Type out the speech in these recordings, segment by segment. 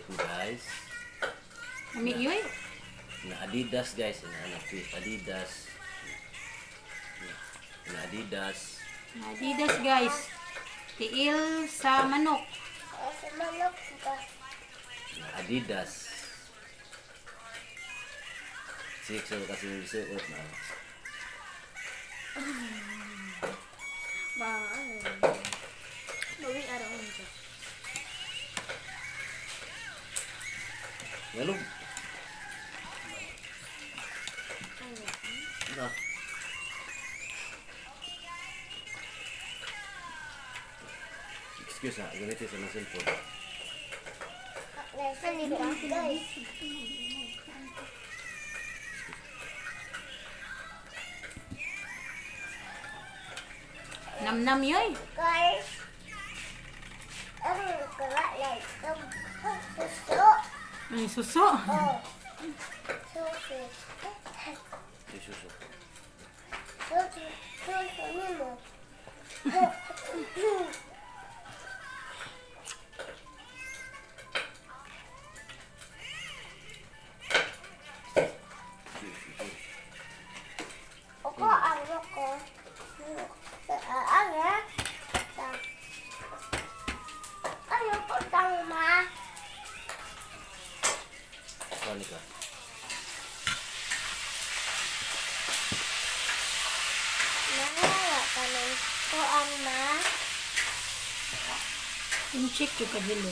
fit guys. Ami yoy. Na Adidas guys, na fit Adidas. Na Adidas. Adidas guys. Tiil sa manok. Sa manok ba? Na Adidas. Sikso kasi yung suot na. Bawi araw nito. Ngalog. Na. Excuse ha, ganito sa cellphone. Nasa nito guys. Nam-nam yoy. Guys. Ang kalat suso. Ay, suso. Oh. Suso. Suso. Suso ni mo. Ako ang loko. Ano po tama? Ano ka? Nangala ka ng po ang ma. Check yung kadilo.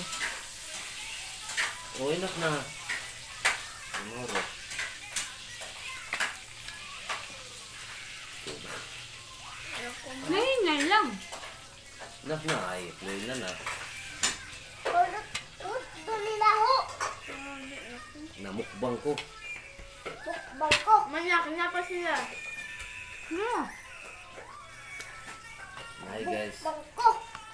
Oh, enough na. Tomorrow. Ay, na lang. Enough na. Ay, play na na. Dumilaho. Namukbang ko. Bangko. Manyak na pa sila. Yeah. Hi guys. Bangko.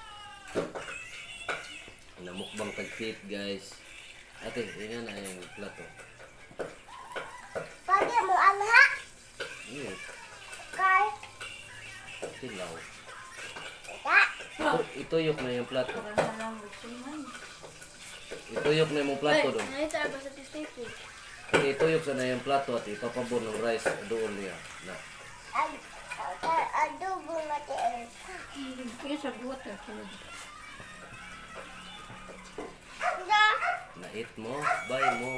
Namukbang tag-fit guys. Ate, yun na yung plato. Pwede mo anha. Yun. Kay. Tilaw. Ika. Ituyok na yung plato. Ituyok na yung plato doon. Nalita ba sa tistipo? Ituyok sa na yung plato at ipapabon ng rice doon niya. Na. Adobo natin. Kaya sa water. Na-eat mo, buy mo.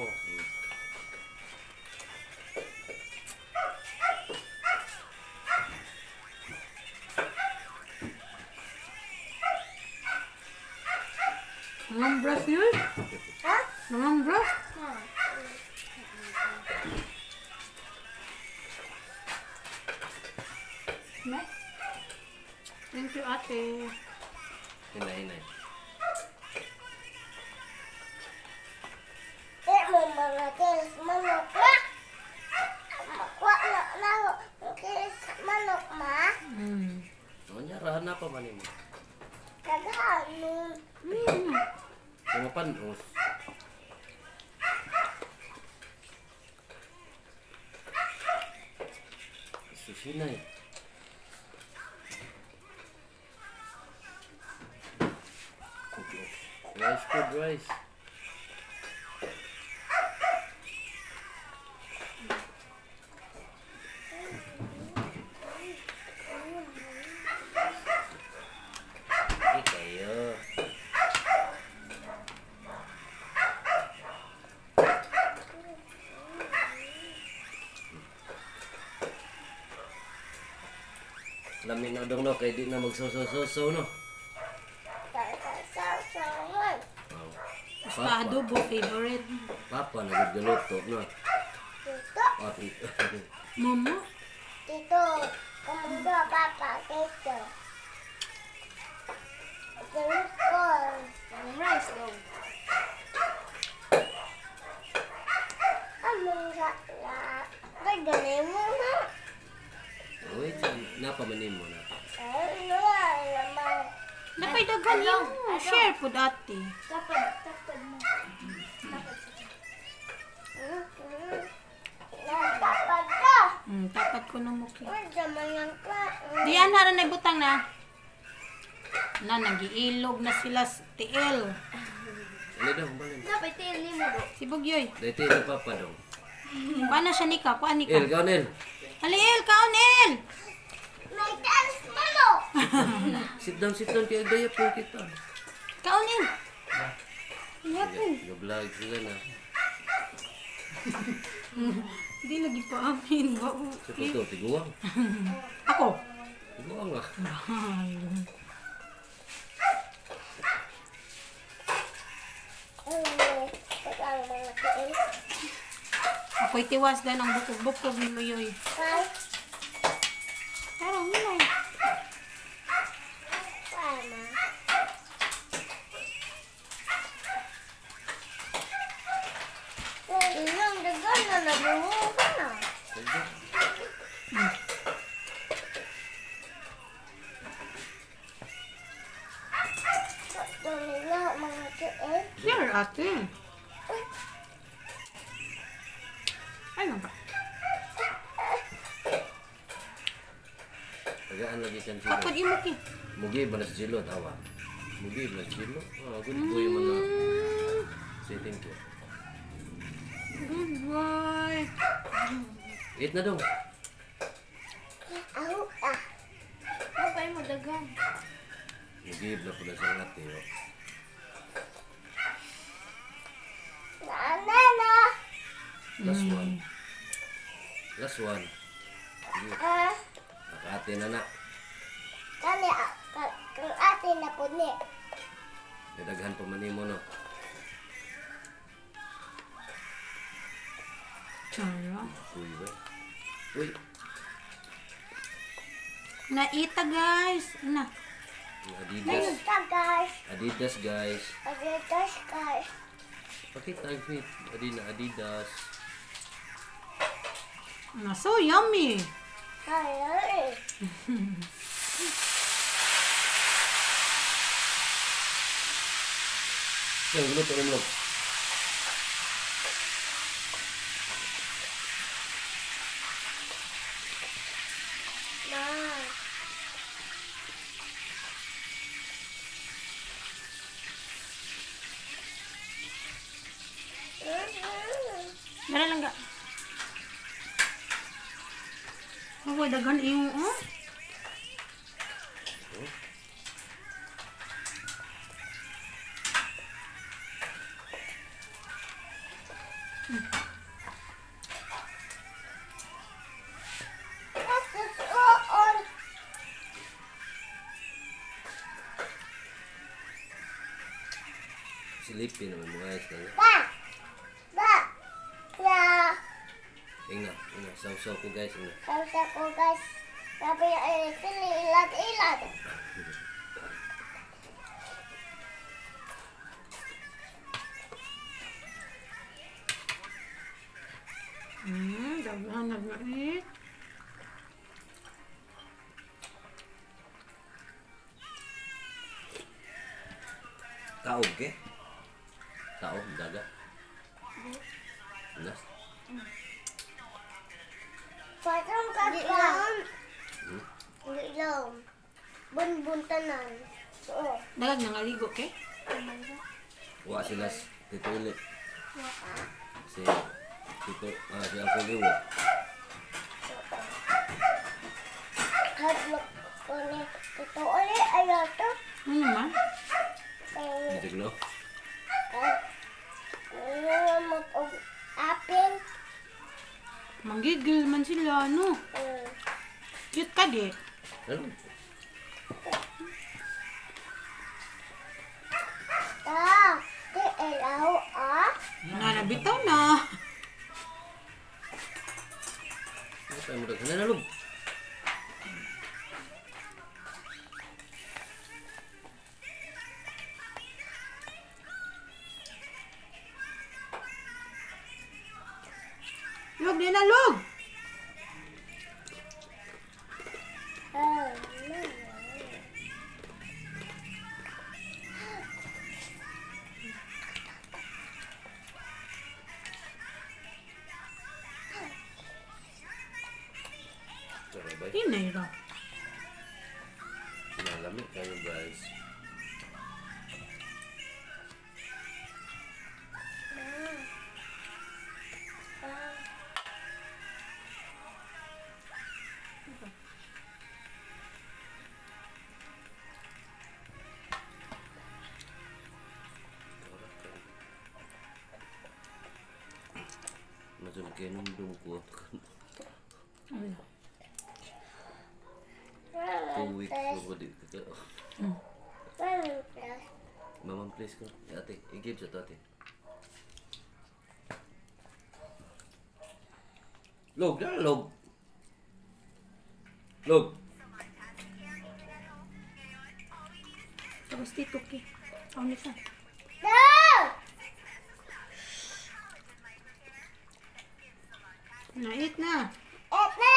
Namang brush yun? Ha? Namang brush? Nay. Thank you, ate. Hinay, hinay. Mo mga kilis manok na. Wak na laro. Kilis manok ma. O niya, rahan na pa man mo. Kagahanon. Mga panos. Susinay. Rice food, rice. Kayo. Lamin na dong no, kaya di na magsuso-suso no. Sausawan. Sa adobo, favorite. Papa nagagaluto no. Tito. Ati. Mama? Tito. Kamundo papa. Tito. Tito. Rice daw. Among na. Gagaling mo na. Wait, napamanin mo na. Ano naman. Napay dagan yung share po dati. Tapad mo. Nagpapad ka. Tapat ko ng muki. Madyaman lang ka. Diyan na rin butang na. Na, nagiilog na sila sa tiil. Ano daw, balin. Dapat tail ni mo do. Si Bugyoy. Dito yung papa daw. Kuha na siya ni ka. Kuha ni ka. El, kaunel. Aliel, kaunel! May dance manok. Sit down kaya gaya po kita. Kaunel! Yapon. Ga-vlog sila na. Hindi lagi pa amin. Sa to, tiguang. Ako. Tiguang ah. Ang mga tiil. Ako'y tiwas na ng bukog-bukog ni Mayoy. Kay, Parang nilay. paano? Ilang dagan na nabungugan na. Ito nila mga tiil. Sure, ate. Ano ba? Tagaan lagi kan sila. Kapag imuki. Mugi ba na sa silo, tawa. Mugi ba na sa silo? Ah, good boy man na. Say thank you. Good boy. Eat na daw. Ahu ah. Dapat mo dagan. Mugi ba po na sa ngati. Oh. Nana. Last one. Last one. Ah, Nakate na na. kani kang ate na po ni. Nadaghan pa man mo no. Chara. Uy ba? Uy. Naita guys. Na. Adidas. Basta guys. Adidas guys. Adidas guys. Pakita ang fit. Adidas. Na so yummy. Ay. Yan, gulot ang umlog. Ma. Dala lang ga. Ako dagan iyo, oh. What is on? Silipin naman mga guys na. Ba. Ba. Ya. Inga. Saw ko guys. Inga. Kaya ko guys. Sabi ay sili ilat. Dagan na gait. Taob ke? Taob, daga. Nas. Patong katlan. Ilong. Bun tanan. Oo. Dagag nang aligo ke? Wa sila dito ulit. Si Uncle Liwo. Hadlok ko ni ito ulit ayaw to. Ano naman? Dito no? Ngamot og apin. Manggigil man sila, no? Cute ka, di? Ano? Di elaw ah. Nabitaw na. Ano tayo mo daghan na lub? Log, di na, log! Sarabay. Inay ra. Nalamig kayo guys. ko. Ano? 2 weeks ko di ka. Plus. Mamam please ko. Ate, i-give sa to ate. Log, na log. Log. Tapos dito, okay. Ang nisa. No! Nait na. Epa!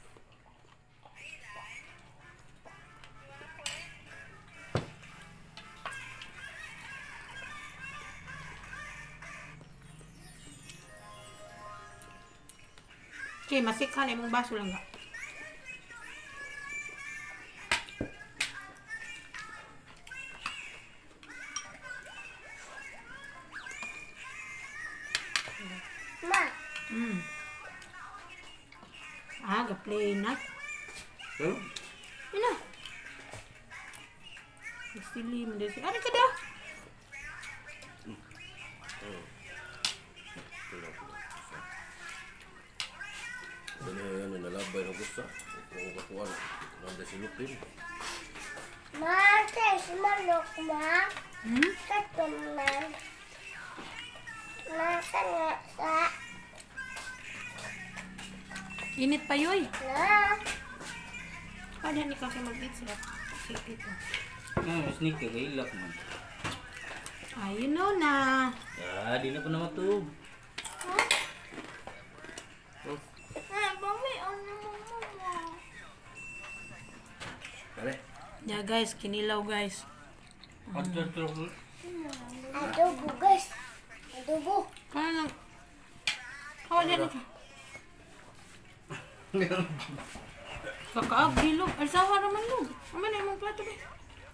Okay, masikhan imong baso lang ga. Ma! Ga-play na. Ano? Ina. Sili mo desi. Ano ka daw? Ano yan, nalabay na gusto. Kung kakuan, nanda si Lupin. Ma, tayo manok, ma. Hmm? Katuman. Makan nga sa... Init pa yoy. Na. Kada ni kasi mag-eat sila. Sige ito. Sneak ka, ilak man. You know na. Di na ko na matug. Bawi, ano mo? Ano? Yeah guys, kinilaw guys. Adobo, guys. Adobo. Kaya lang. Hawa dyan ito. Kakaag, dilog. Alsawa naman log. Aman na imong plato ba?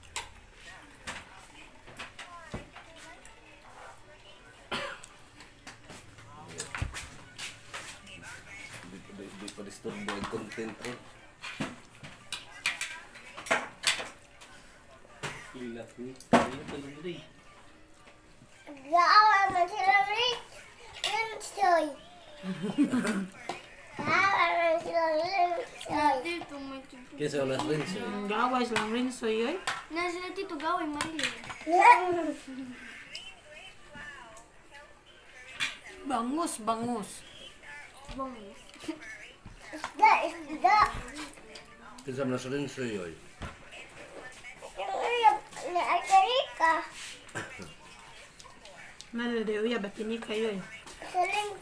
Di pa disturbo yung content ko. Ilak ni. Ilak ka lang dito. Gawa man sila rin. Linsoy. Gawa man sila linsoy. Dito may tubo. Kesa ulas rin siya. Ang gawas lang rin so yoy. Nasa dito gawin mali. Bangus, bangus. Bongis. Isda, isda. Kesa na sa rin siya yoy. Yung uyab na Amerika. Nalade uya, batinik kayo eh. Saling